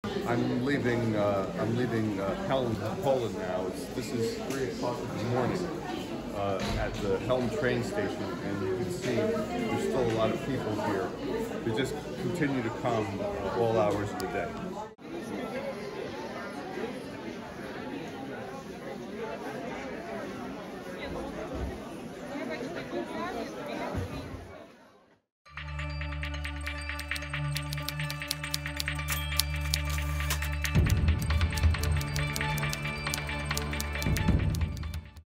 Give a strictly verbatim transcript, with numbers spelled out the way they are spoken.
I'm leaving. Uh, I'm leaving uh, Chelm, Poland now. It's, this is three o'clock in the morning uh, at the Chelm train station, and you can see there's still a lot of people here. They just continue to come all hours of the day.